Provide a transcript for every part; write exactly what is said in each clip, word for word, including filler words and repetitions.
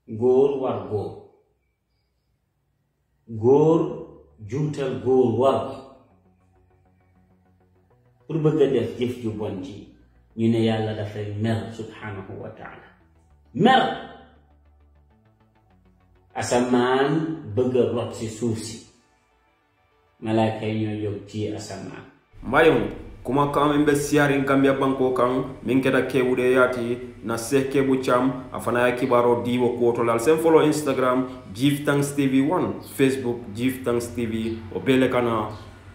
góor war góor góor juutal góor war ko pour bëgg a def jëf ju bon ji ñu ne yàlla dafay mer subhanahu wa taala mer asamaan bëgg a rot si suuf si malaaka yi ñoo yóbbu ci asamaan mbayum kuma kam mbe siari Gambia banko kan min keta kewude yati na se kebu cham afana ya kibaro diwo ko lal sen follow Instagram Give Thanks T V one, Facebook Give Thanks T V o bele kana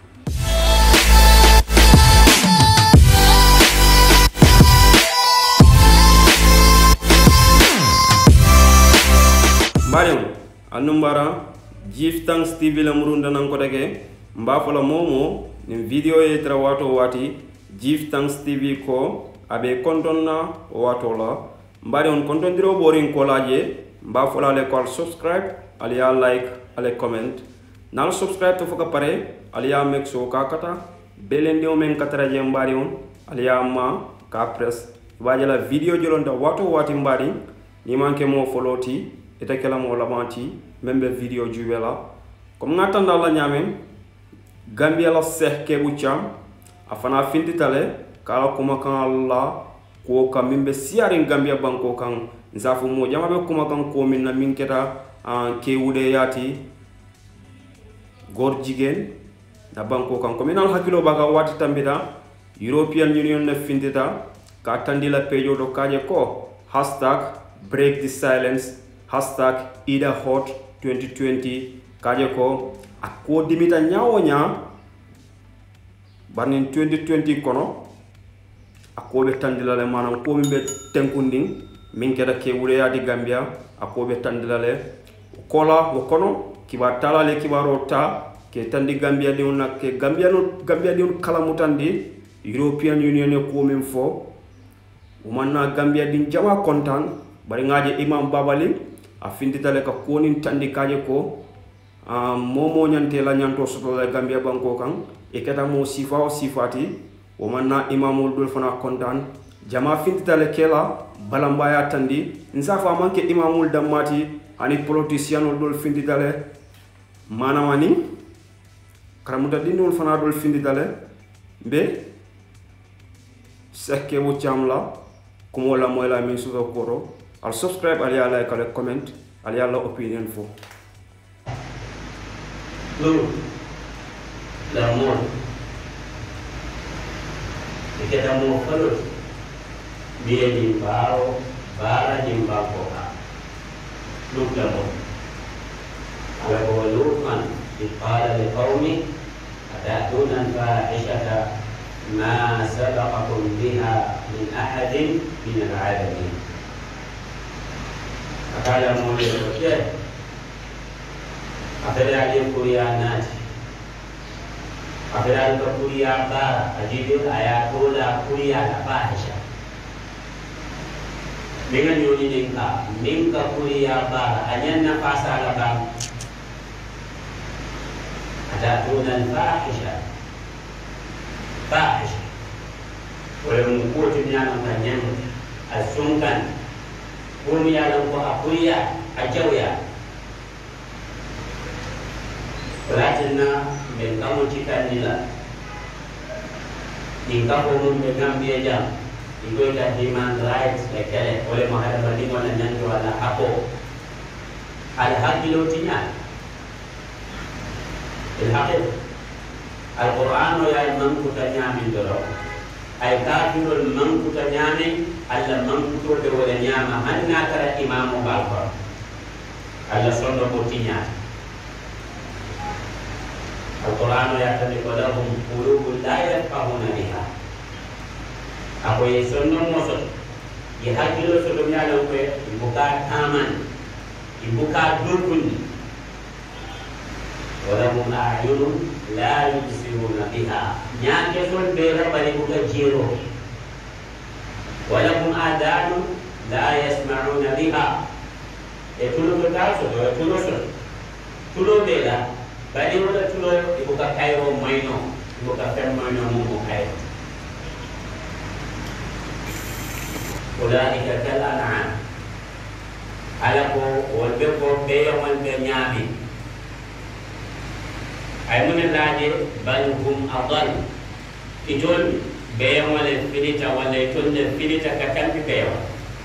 mbayum anumbara Give Thanks T V la murunda nan ko dege mba fola momo ni video ye tra wato wati Give Thanks T V ko abe konton na wato la mbari on konton diro boring ko laje mba fola le ko subscribe aliya like ale comment nal subscribe to foka pare aliya make so ka kata belende o men katara je mbari on aliya ma ka press wajala video jolonda wato wati mbari ni manke mo follow ti ete kala mo labanti membe video juwela comme ngatanda la nyamen Gambia la seh kebu cham afana finti tale kala kuma kan Allah ko ka mimbe siarin Gambia banko kan nzafu mo jama be kuma kan ko min na min keta an kewude yati gor jigen da banko kan ko minal hakilo baga wati tambita European Union na fintita ka tandila pejo do kaje ko hashtag break the silence hashtag ida hot twenty twenty kaje ko ako dimita nyawonya banin twenty twenty kono ako be tandilale manam ko be tenkunding min keda ke wure di Gambia ako be tandilale kola wo kono kiba talale kibaro ta ke tandi Gambia di on ke Gambia no Gambia di on kala mutandi European Union ko min fo umanna Gambia di jama kontan bari ngaje Imam Babali a finditale ka konin tandi kaje ko Um, momo nyante la nyanto soto la Gambia banko kan e keta mo sifa o sifati o manna imamul dul fana kontan jama fintita le kela balambaya tandi nsafa manke imamul damati ani politician dul fintita le manamani karamuta dinul fana dul fintita le be sekke bu chamla kumo la moy la min suto koro al subscribe ali ala like al comment ali ala opinion fo Lalu, lamun, kita mau pelus, dia jimbau, bara jimbau koka, luk lamun. Ala kawalufan, iqala li qawmi, atatuna fahishata ma sabaqakum biha min ahadin min al-alamin. Akala mo le Afera dia kuliah nati, afera dia kuliah bara, ajibil ayat kuliah kuliah apa aja. Dengan yoni ningka, ningka kuliah bara, hanya nafas agam. Ada tunan fahisha, fahisha. Oleh mengkutunya namanya, asumkan, kuliah lempo kuliah ajauya. Walakinna min kamu cika nila in kamu mun be Gambia jam iko ita human rights lekele oleh mahadama ni wana nyanjo wala hapo al hakilo tinya il haqib al Quran ya man kutanya min doro ay kafirul man kutanya ni alla man kuto de wala nyama hanna tara imamu balko alla sondo botinya Al-Quran ya'tadi lahum qulubun la yafqahuna biha. Ako yesono moso. Ye hakilo sodo nyala ko ibuka taman. Ibuka dukun. Wala hum a'yunun la yubsiruna biha. Nyake son bera bari buka jiro. Wala hum adanun la yasma'una biha. E tulo ko taso do tulo so. Tulo bera badi wala tulo ibuka kairo maino ibuka fer maino mo kairo ulaika kal an'am ala ko wolɓe ko ɓeyomol ɓe ñaami ay mune laaje bal hum adal itol ɓeyomole filita walla itolle filita ka tampi ɓeyoma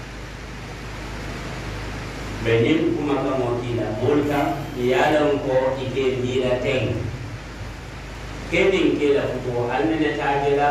ɓe nin kuma kamo kiila molta yalon ko ike ndira teng kenin kila futo almene tajela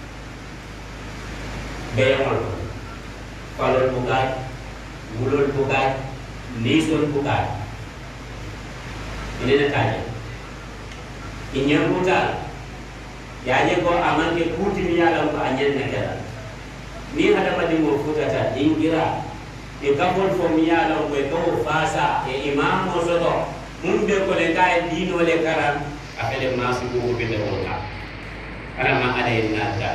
ɓeyomol falol bugat wulol bugat nisol bugat inene taje iñambutal yaje ko amanke kutimi yalam ko a ñenne kela ni hadamadimo futata dingira e kafol fo mi yalam koye kawo fasa e imam o soto mum ɓe kole ka e dinole karan a fele masibugo ɓinde wota alama ala en natta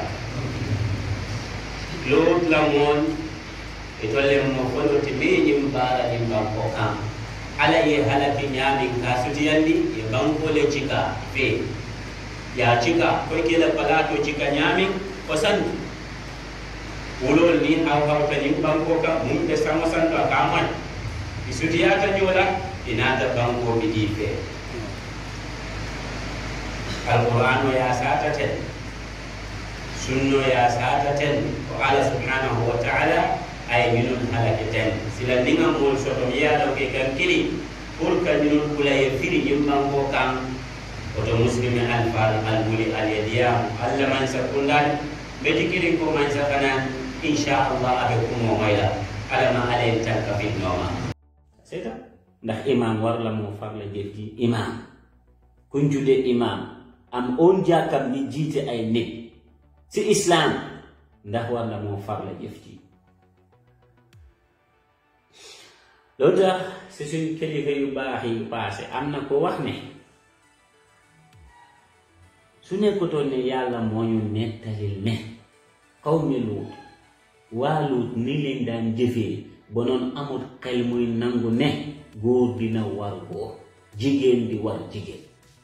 lot lamon e tolle mo fondoti ɓeñim mbara ɗin banko kam ala ye halafi ñamin ka sutiyandi e bankole cika fe ya cika koye kela palato cika ñamin o sandu wulol ni haw hawtanin banko kam mum ɓe samo sandu a kamoy i sutiyata ñola inata bankoɓe ɗi fe alqur'ano ya sataten sunno ya sataten ko ala subhanahu wa ta'ala ay minun halake ten sila ninga mol soto mi yaɗo ke kan kili pour que minun kulaye firi yimbanko kan oto muslimi alfal almuli alyadiyam allah man sakundal ɓeti kiri ko man sakanan inchallah aɓe kumo moyla alama alen tan ka finnoma seta ndax imam warla mo farla jefji imam kunjude imam am on jakam ni jiite ay nit si islam ndax warla mo farla jefji loolu tax si suñ kilifa yu baax yi passé am na ko wax ne su nekkutoon ne yàlla moo ñu nettalil ne qawmi Luut waa Luut ni leen daan jëfee ba noon amul xel muy nangu ne góor dina war góor jigéen di war jigéen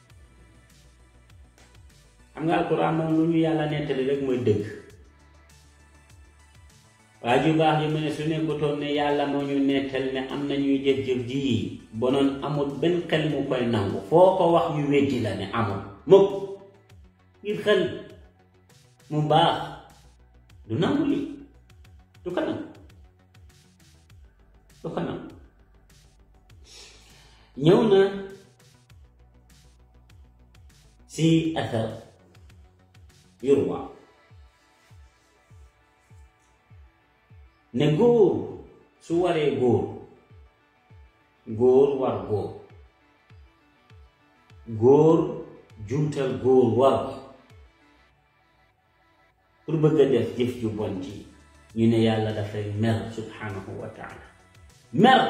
xam nga alquran moom lu ñu yàlla nettali rek mooy dëgg waa ju baax ji mu ne su nekkutoon ne yàlla moo ñu nettal ne am na ñuy jëf-jëf ji ba noon amul benn xel mu koy nangu foo ko wax ñu weddi la ne amul mukk ngir xel mu baax du nangu li du ko nangu du ko nangu ñëw na si athar yurwa ne góor su waree góor góor war góor góor juutal góor war pour bëgg a def jëf ju bon ji ñu ne yàlla dafay mer subhanahu wa taala mer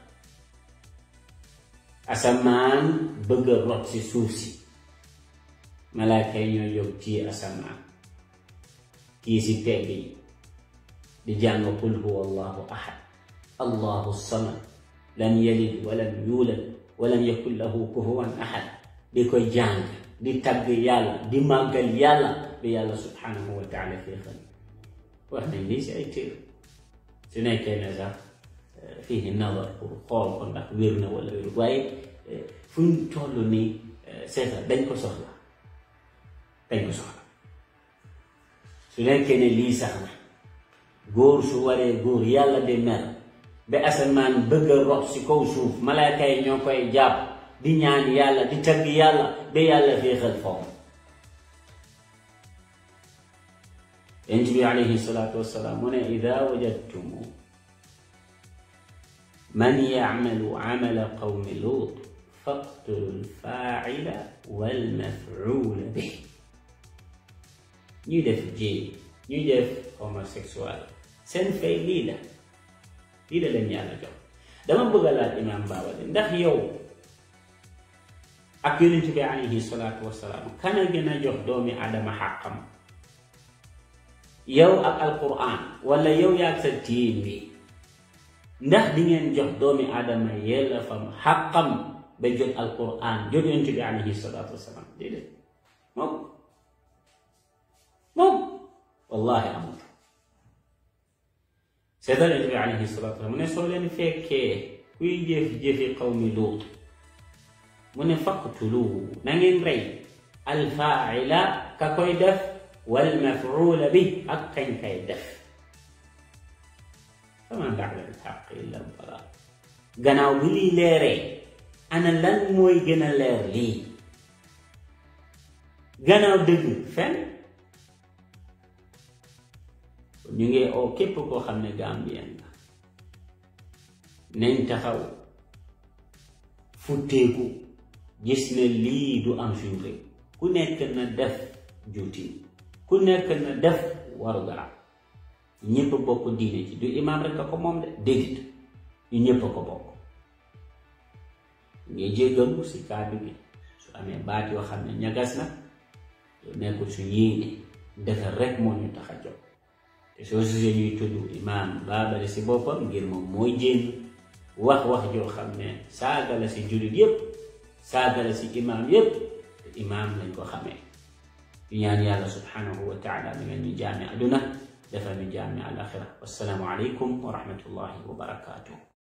asamaan bëgg a rot si suuf si malaaka yi ñoo yóbbu ci asamaan kii si tegg yi di jàng qul huwa allahu ahad allahu samad lam yalid walam yulad walam yakun lahu kufuwan ahad di ko jàng di tagg yàlla di màggal yàlla bi yàlla subhanahu wa taala féexal wax nañ lii si ay téer su nekkee ne sax fii nazar pour xool ko ndax wér na wala wér waaye fu ñu toll nii seetal dañ ko soxla dañ ko soxla su nekkee ne lii sax na góor su waree góor yàlla di mer ba asamaan bëgg a rot si kaw suuf malaaka yi ñoo koy jàpp di ñaan yàlla di tagg yàlla ba yàlla féexal foofu yonent bi alayhi salaatu wassalaam mu ne ida wajadtumu man yacmalu camala qawmi Luut faqtulu lfaacila walmafcuula bih ñuy def jéem ñuy def homosexuel seen fay lii la lii la leen yàlla jox dama bëgg a laaj imaam Baba ndax yow ak yonent bi alayhi salaatu wassalaam kana gën a jox doomi adama xàqam yow ak alquran wala yow yaag sa tiim bi ndax di ngeen jox doomi adama yella fam xàqam ba jot alquran jot yonent bi alayhi salaatu wassalaam déedéet moom moom wallahi amul seetal Yonent bi alayhi salaatu wa salaam mu ne soo leen fekkee kuy jëf jëfi qawmi Luut mu ne faqtulu na ngeen rey alfaa'ila ka koy def wal maf'uula bi ak kañ kay def famaa ba'da al-haqqi illa al-dalaal gannaaw bi lii leeree ana lan mooy gën a leer lii gannaaw dëgg fen ñu ngi oo képp koo xam ne Gambien la nañ taxaw futteeku gis ne lii du am suñu réew ku nekk na def juuti ku nekk na def warugaram ñëpp bokk diine ci du imaam rek a ko moom de déedéet ñu ñëpp a ko bokk ngay jéggalu si kàddu gi su amee baat yoo xam ne ñagas na nekkul su yéene defar rek moo ñu tax a jóg te soo gisee ñuy tudd imaam Babali si boppam ngir moom mooy jéem wax wax joo xam ne saaga la si jullit yépp saaga la si imaam yépp te imaam lañ ko xamee ñu ñaan yàlla subhanahu wa taala mi ngeen ñu jaame aduna dafa ñu jaame alaxira wassalaamu aleykum wa rahmatullahi wa barakaatuh